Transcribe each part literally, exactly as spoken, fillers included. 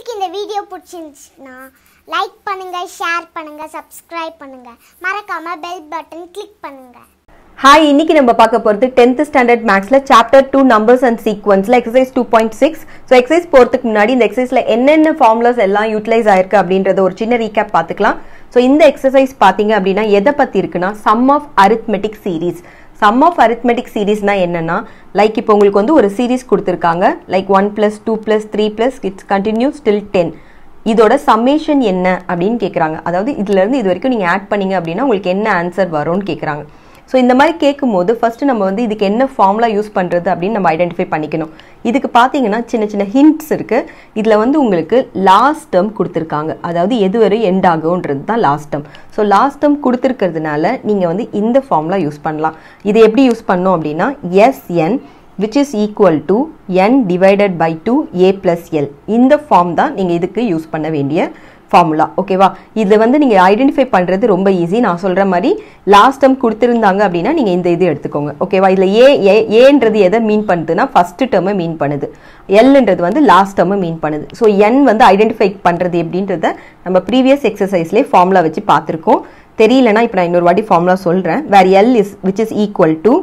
உங்களுக்கு இந்த வீடியோ பிடிச்சிருந்துச்சுன்னா லைக் பண்ணுங்க, ஷேர் பண்ணுங்க, சப்ஸ்கிரைப் பண்ணுங்க, மறக்காம பெல் பட்டன் கிளிக் பண்ணுங்க. ஹாய், இன்னைக்கு நம்ம பார்க்க போகிறது டென்த் ஸ்டாண்டர்ட் மேக்ஸ்ல சாப்டர் டூ நம்பர்ஸ் அண்ட் சீக்வன்ஸ்ல exercise two point six. So exercise போகிறதுக்கு முன்னாடி இந்த எக்ஸசைஸ்ல என்னென்ன ஃபார்முலாஸ் எல்லாம் யூட்டிலைஸ் ஆயிருக்கு அப்படின்றத ஒரு சின்ன ரீகேப் பார்த்துக்கலாம். ஸோ இந்த எக்ஸசைஸ் பார்த்தீங்க அப்படின்னா எதை பற்றி இருக்குன்னா sum of arithmetic series. Sum of arithmetic சீரீஸ்னா என்னன்னா, லைக் இப்போ உங்களுக்கு வந்து ஒரு சீரீஸ் கொடுத்துருக்காங்க, like one plus two plus three plus it's continue still ten. இதோட சம்மேஷன் என்ன அப்படின்னு கேட்குறாங்க. அதாவது இதுல இருந்து இது வரைக்கும் நீங்க ஆட் பண்ணீங்க அப்படின்னா உங்களுக்கு என்ன ஆன்சர் வரும்னு கேட்குறாங்க. ஸோ இந்த மாதிரி கேட்கும்போது ஃபர்ஸ்ட் நம்ம வந்து இதுக்கு என்ன ஃபார்முலா யூஸ் பண்ணுறது அப்படின்னு நம்ம ஐடென்டிஃபை பண்ணிக்கணும். இதுக்கு பார்த்தீங்கன்னா சின்ன சின்ன ஹிண்ட்ஸ் இருக்குது. இதில் வந்து உங்களுக்கு லாஸ்ட் டேர்ம் கொடுத்துருக்காங்க, அதாவது எது வரை எண்ட் ஆகும்ன்றது தான் last term. So last term கொடுத்துருக்கிறதுனால நீங்கள் வந்து இந்த ஃபார்முலா யூஸ் பண்ணலாம். இது எப்படி யூஸ் பண்ணோம் அப்படின்னா SN which is equal to n divided by two a plus l. இந்த ஃபார்ம் தான் நீங்கள் இதுக்கு யூஸ் பண்ண வேண்டிய ஃபார்முலா. ஓகேவா? இதை வந்து நீங்கள் ஐடென்டிஃபை பண்ணுறது ரொம்ப ஈஸி. நான் சொல்கிற மாதிரி லாஸ்ட் டேர்ம் கொடுத்துருந்தாங்க அப்படின்னா நீங்கள் இந்த இது எடுத்துக்கோங்க. ஓகேவா? இதில் ஏ ஏன்றது எதை மீன் பண்ணுதுன்னா ஃபர்ஸ்ட் டேர்மை மீன் பண்ணுது, எல்ன்றது வந்து லாஸ்ட் டேர்மை மீன் பண்ணுது. ஸோ என் வந்து ஐடென்டிஃபை பண்ணுறது எப்படின்றத நம்ம ப்ரீவியஸ் எக்ஸசைஸ்லேயே ஃபார்முலா வச்சு பார்த்துருக்கோம். தெரியலனா இப்போ நான் இன்னொரு வாட்டி ஃபார்முலா சொல்கிறேன். Where L is which is equal to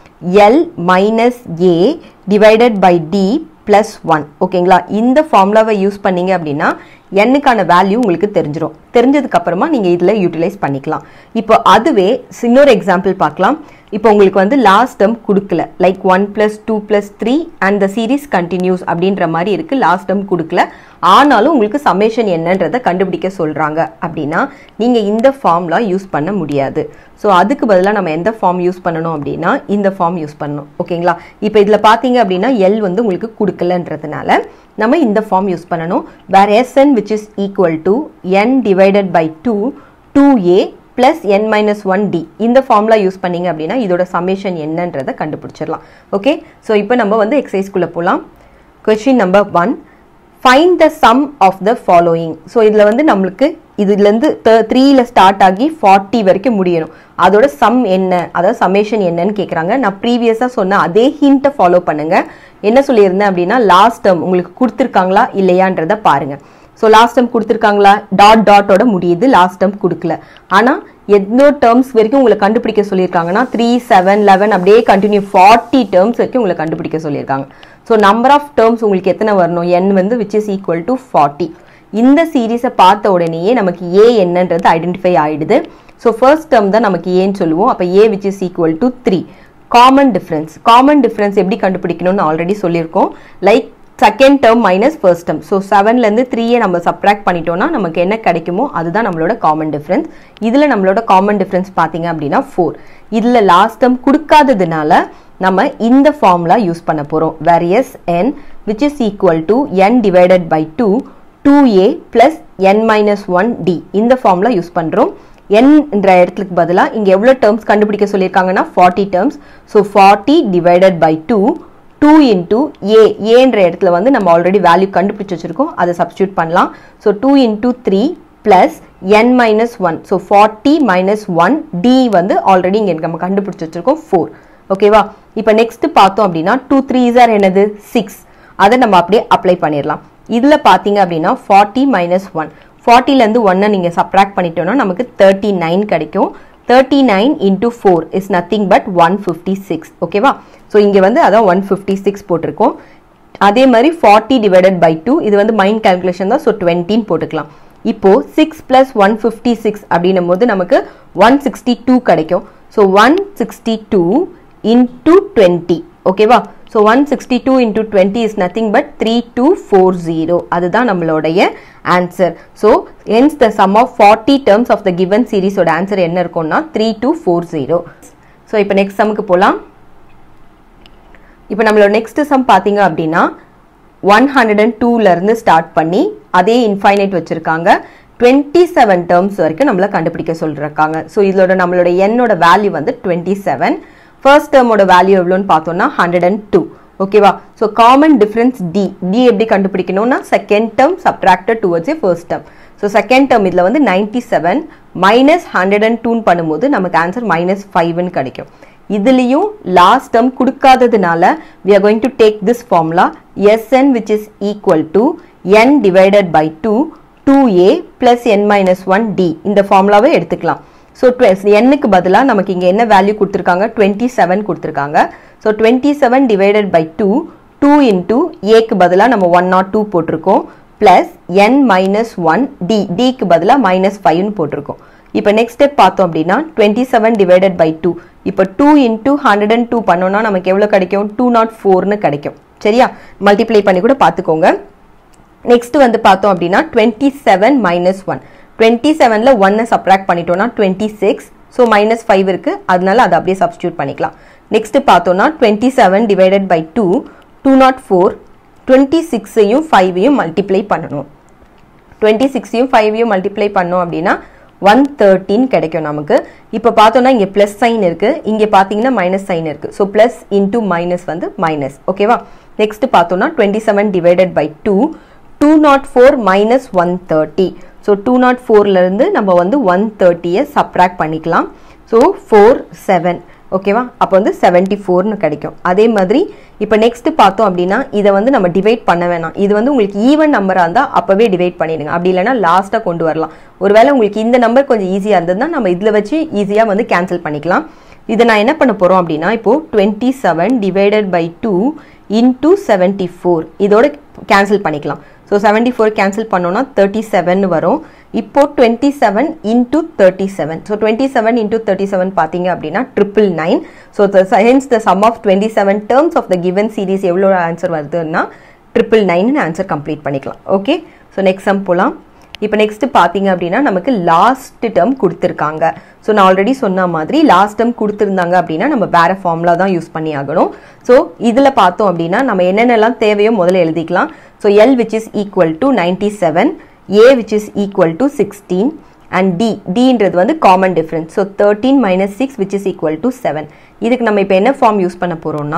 L minus A divided by D plus one. ஓகேங்களா? இந்த ஃபார்முலாவை யூஸ் பண்ணீங்க அப்படின்னா n-க்கான வேல்யூ உங்களுக்கு தெரிஞ்சிடும். தெரிஞ்சதுக்கு அப்புறமா நீங்க இதுல யூட்டிலைஸ் பண்ணிக்கலாம். இப்போ அதுவே இன்னொரு எக்ஸாம்பிள் பார்க்கலாம். இப்போ உங்களுக்கு வந்து லாஸ்ட் டேர்ம் கொடுக்கல, like one plus two plus three and the series continues அப்படின்ற மாதிரி இருக்கு. லாஸ்ட் டேர்ம் கொடுக்கல, ஆனாலும் உங்களுக்கு சம்மேஷன் என்னன்றதை கண்டுபிடிக்க சொல்றாங்க அப்படின்னா நீங்க இந்த ஃபார்முலா யூஸ் பண்ண முடியாது. ஸோ அதுக்கு பதிலாக நம்ம எந்த ஃபார்ம் யூஸ் பண்ணணும் அப்படின்னா இந்த ஃபார்ம் யூஸ் பண்ணணும். ஓகேங்களா? இப்போ இதில் பார்த்தீங்க அப்படின்னா எல் வந்து உங்களுக்கு கொடுக்கலன்றதுனால நம்ம இந்த ஃபார்ம் யூஸ் பண்ணணும். Where SN which is equal to N divided by two two A plus N minus one D. இந்த ஃபார்முலா யூஸ் பண்ணீங்க அப்படின்னா இதோட சம்மேஷன் என்னன்றதை கண்டுபிடிச்சிடலாம். ஓகே, ஸோ இப்போ நம்ம வந்து எக்ஸசைஸ்குள்ளே போகலாம். Question number one, find the sum of the following. So இதில் வந்து நம்மளுக்கு இதுலேருந்து த்ரீல ஸ்டார்ட் ஆகி ஃபார்ட்டி வரைக்கும் முடியணும். அதோட சம் என்ன, அதாவது சம்மேஷன் என்னன்னு கேட்குறாங்க. நான் ப்ரீவியஸாக சொன்ன அதே ஹிண்ட்டை ஃபாலோ பண்ணுங்க. என்ன சொல்லியிருந்தேன் அப்படின்னா லாஸ்ட் டேர்ம் உங்களுக்கு கொடுத்துருக்காங்களா இல்லையான்றதை பாருங்க. ஸோ லாஸ்ட் டேர்ம் கொடுத்துருக்காங்களா, டாட் டாட்டோட முடியுது, லாஸ்ட் டேர்ம் கொடுக்கல. ஆனால் எத்தனோ டேர்ம்ஸ் வரைக்கும் உங்களை கண்டுபிடிக்க சொல்லியிருக்காங்கன்னா த்ரீ செவன் லெவன் அப்படியே கண்டினியூ ஃபார்ட்டி டேர்ம்ஸ் வரைக்கும் உங்களை கண்டுபிடிக்க சொல்லியிருக்காங்க. ஸோ நம்பர் ஆஃப் டேர்ம்ஸ் உங்களுக்கு எத்தனை வரணும், n வந்து which is equal to forty. இந்த சீரீஸை பார்த்த உடனேயே நமக்கு ஏ என்னன்றது ஐடென்டிஃபை ஆயிடுது. ஸோ ஃபர்ஸ்ட் டேர்ம் தான் நமக்கு ஏன்னு சொல்லுவோம். அப்போ A which is equal to three. Common difference, common difference எப்படி கண்டுபிடிக்கணும்னு ஆல்ரெடி சொல்லியிருக்கோம். Like second term minus first term. So செவன்லேருந்து த்ரீயை நம்ம சப்ராக்ட் பண்ணிட்டோம்னா நமக்கு என்ன கிடைக்குமோ அதுதான் நம்மளோட காமன் டிஃபரன்ஸ். இதில் நம்மளோட காமன் டிஃபரன்ஸ் பார்த்தீங்க அப்படின்னா ஃபோர். இதில் லாஸ்ட் டேர்ம் கொடுக்காததுனால நம்ம இந்த ஃபார்முலா யூஸ் பண்ண போகிறோம். Where S N which is equal to N divided by two two A plus N minus one D. இந்த ஃபார்முலா யூஸ் பண்ணுறோம். n என்ற இடத்துக்கு பதிலாக இங்கே எவ்வளோ டேர்ம்ஸ் கண்டுபிடிக்க சொல்லியிருக்காங்கன்னா forty terms. So forty divided by two two into A, ஏன்ற இடத்துல வந்து நம்ம ஆல்ரெடி வேல்யூ கண்டுபிடிச்சு வச்சிருக்கோம், அதை சப்ஸ்டியூட் பண்ணலாம். So two into three plus N minus one. So forty minus one D வந்து ஆல்ரெடி இங்கே நம்ம கண்டுபிடிச்சு வச்சிருக்கோம் ஃபோர். ஓகேவா? இப்போ நெக்ஸ்ட் பார்த்தோம் அப்படின்னா டூ த்ரீ ஆர் என்னது சிக்ஸ். அதை நம்ம அப்படியே அப்ளை பண்ணிடலாம். இதில் பார்த்தீங்க அப்படின்னா ஃபார்ட்டி மைனஸ் ஒன், ஃபார்ட்டிலேருந்து ஒன்னை நீங்கள் சப்ராக்ட் பண்ணிட்டோம்னா நமக்கு தேர்ட்டி நைன் கிடைக்கும். Thirty nine into four is nothing but one fifty six. ஓகேவா? ஸோ இங்கே வந்து அதான் ஒன் ஃபிஃப்டி சிக்ஸ் போட்டிருக்கோம். அதே மாதிரி ஃபார்ட்டி டிவைடட் பை டூ, இது வந்து மைண்ட் கால்குலேஷன் தான், ஸோ டுவெண்ட்டின்னு போட்டுக்கலாம். இப்போ six plus one fifty six அப்படின்னும் போது நமக்கு ஒன் சிக்ஸ்டி டூ கிடைக்கும். So one sixty two into twenty. ஓகேவா? So one sixty two into twenty is nothing but three two four zero. அதுதான் நம்மளுடைய answer. So hence the sum of forty terms of the given சீரீஸோட answer என்ன இருக்கும்னா three two four zero. So இப்போ next சம்முக்கு போகலாம். இப்போ நம்மளோட நெக்ஸ்ட் சம் பார்த்தீங்க அப்படின்னா ஒன் ஹண்ட்ரட் அண்ட் டூலேருந்து ஸ்டார்ட் பண்ணி அதே இன்ஃபைனைட் வச்சுருக்காங்க. டுவெண்ட்டி செவன் டேர்ம்ஸ் வரைக்கும் நம்மளை கண்டுபிடிக்க சொல்லியிருக்காங்க. ஸோ இதோட நம்மளோட என்னோட வேல்யூ வந்து டுவெண்ட்டி செவன். ஃபர்ஸ்ட் டேர்மோட வேல்யூ எவ்வளோன்னு பார்த்தோம்னா ஹண்ட்ரட் அண்ட் டூ. ஓகேவா? So common difference D. D எப்படி கண்டுபிடிக்கணும்னா second term subtracted towards A first term. So second term இதில் வந்து ninety seven minus hundred and டூன்னு பண்ணும்போது நமக்கு ஆன்சர் மைனஸ் ஃபைவ்னு கிடைக்கும். இதுலயும் லாஸ்ட் டேர்ம் கொடுக்காததுனால we are going to take this formula Sn which is equal to n divided by two two a plus n minus one d இந்த ஃபார்முலாவை எடுத்துக்கலாம். ஸோ n க்கு பதிலா நமக்கு இங்க என்ன வேல்யூ கொடுத்திருக்காங்க twenty-seven கொடுத்திருக்காங்க. So twenty-seven divided by two two into a க்கு பதிலா நம்ம one oh two போட்டிருக்கோம் plus n minus one d d க்கு பதிலா minus five னு போட்டிருக்கோம். இப்போ next step பார்த்தோம் அப்படின்னா twenty-seven divided by two இப்போ two into one hundred two பண்ணோம்னா நமக்கு எவ்வளவு கிடைக்கும் two oh four னு கிடைக்கும். சரியா? மல்டிப்ளை பண்ணி கூட பார்த்துக்கோங்க. நெக்ஸ்ட் வந்து பார்த்தோம் அப்படின்னா twenty-seven minus one twenty-seven ல one னை சப்ட்ராக்ட் பண்ணிட்டோம்னா twenty-six ஸோ minus five இருக்கு, அதனால அதை அப்படியே சப்ஸ்டியூட் பண்ணிக்கலாம். நெக்ஸ்ட் பார்த்தோம்னா twenty-seven divided by two two oh four twenty-six ஐயும் five ஐயும் மல்டிப்ளை பண்ணணும். twenty-six ஐயும் five ஐயும் மல்டிப்ளை பண்ணோம் அப்படின்னா one thirteen கிடைக்கும் நமக்கு. இப்போ பார்த்தோம்னா இங்க பிளஸ் சைன் இருக்கு, இங்க பாத்தீங்கன்னா மைனஸ் சைன் இருக்கு. ஸோ பிளஸ் இன்டூ மைனஸ் வந்து மைனஸ். ஓகேவா? நெக்ஸ்ட் பார்த்தோம்னா twenty-seven divided by two two oh four minus one thirty. So two oh four ல இருந்து நம்ம வந்து one thirty யை சப்ட்ராக்ட் பண்ணிக்கலாம். So four seven. ஓகேவா? அப்போ வந்து seventy-four னு கிடைக்கும். அதே மாதிரி இப்போ நெக்ஸ்ட் பார்த்தோம் அப்படின்னா இதை வந்து நம்ம டிவைட் பண்ண வேணாம். இது வந்து உங்களுக்கு ஈவன் நம்பரா இருந்தா அப்பவே டிவைட் பண்ணிடுங்க. அப்படி இல்லைன்னா லாஸ்டா கொண்டு வரலாம். ஒருவேளை உங்களுக்கு இந்த நம்பர் கொஞ்சம் ஈஸியா இருந்ததுன்னா நம்ம இதுல வச்சு ஈஸியா வந்து கேன்சல் பண்ணிக்கலாம். இதை நான் என்ன பண்ண போறோம் அப்படின்னா இப்போ twenty-seven divided by two into seventy-four இதோட கேன்சல் பண்ணிக்கலாம். ஸோ seventy-four கேன்சல் பண்ணோம்னா thirty-seven வரும். இப்போ twenty-seven into thirty-seven. So twenty-seven into thirty-seven பார்த்தீங்க அப்படின்னா triple nine. So hence the sum of twenty-seven terms of the given series எவ்வளோ answer வருதுன்னா triple nine answer complete பண்ணிக்கலாம். ஓகே, ஸோ நெக்ஸ்ட் சம் போலாம். இப்போ நெக்ஸ்ட் பார்த்தீங்க அப்படின்னா நமக்கு லாஸ்ட் டேர்ம் கொடுத்துருக்காங்க. ஸோ நான் ஆல்ரெடி சொன்ன மாதிரி லாஸ்ட் டேர்ம் கொடுத்துருந்தாங்க அப்படின்னா நம்ம வேற ஃபார்முலா தான் யூஸ் பண்ணி ஆகணும். ஸோ இதில் பார்த்தோம் அப்படின்னா நம்ம என்னென்னலாம் தேவையோ முதல்ல எழுதிக்கலாம். So L which is equal to ninety-seven, a which is equal to sixteen and d dன்றது வந்து common difference. So thirteen minus six which is equal to seven. இதுக்கு நம்ம இப்போ என்ன ஃபார்ம் யூஸ் பண்ண போறோம்னா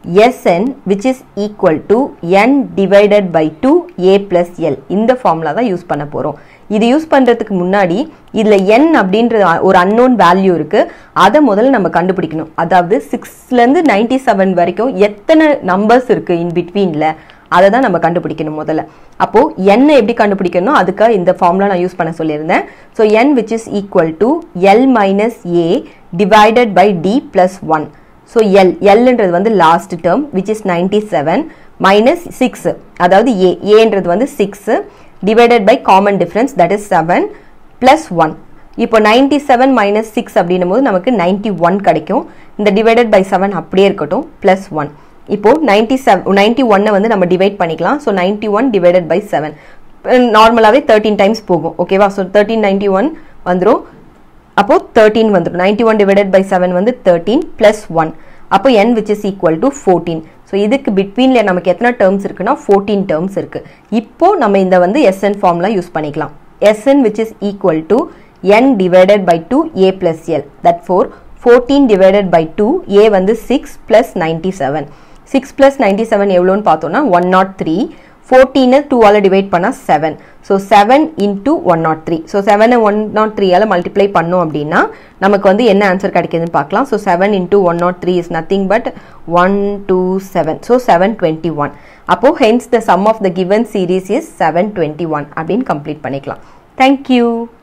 Sn which is equal to n divided by two a plus l இந்த formula தான் யூஸ் பண்ண போறோம். இது யூஸ் பண்றதுக்கு முன்னாடி இதுல n அப்படின்ற ஒரு unknown வேல்யூ இருக்கு, அதை முதல்ல நம்ம கண்டுபிடிக்கணும். அதாவது சிக்ஸ்ல இருந்து ninety-seven வரைக்கும் எத்தனை நம்பர்ஸ் இருக்கு இன் பிட்வீன்ல அதை தான் நம்ம கண்டுபிடிக்கணும் முதல்ல. அப்போ n எப்படி கண்டுபிடிக்கணும் அதுக்காக இந்த ஃபார்முலா நான் யூஸ் பண்ண சொல்லியிருந்தேன். So n which is equal to l minus a divided by d plus one. So l lன்றது வந்து last term which is ninety-seven minus six அதாவது a aன்றது வந்து six divided by common difference that is seven plus one. இப்போ ninety-seven minus six அப்படின்னும் போது நமக்கு ninety-one கிடைக்கும். இந்த divided by seven அப்படியே இருக்கட்டும் plus one. இப்போ ninety-seven ninety-one வந்து நம்ம டிவைட் பண்ணிக்கலாம். So ninety-one divided by seven நார்மலாவே thirteen டைம்ஸ் போகும். ஓகேவா? ஸோ thirteen ninety-one வந்துரும். அப்போ thirteen வந்துரும். ninety-one divided by seven வந்து thirteen plus one. அப்போ n which is equal to fourteen. So இதுக்கு பிட்வீன்ல நமக்கு எத்தனை டேர்ம்ஸ் இருக்குன்னா fourteen டேர்ம்ஸ் இருக்கு. இப்போ நம்ம இந்த வந்து Sn ஃபார்முலா யூஸ் பண்ணிக்கலாம். Sn which is equal to n divided by two a plus l. That for fourteen divided by two a வந்து six plus ninety-seven. six plus ninety-seven எவ்வளோன்னு பார்த்தோம்னா one oh three. fourteen two ஆல divide பண்ணா seven. So seven into one oh three. So seven one oh three ஆல multiply பண்ணோம் அப்படின்னா நமக்கு வந்து என்ன ஆன்சர் கிடைக்குதுன்னு பார்க்கலாம். So seven into one oh three is nothing but one twenty-seven. So seven twenty-one. அப்போ hence the sum of the given series is seven twenty-one அப்படின்னு கம்ப்ளீட் பண்ணிக்கலாம். Thank you.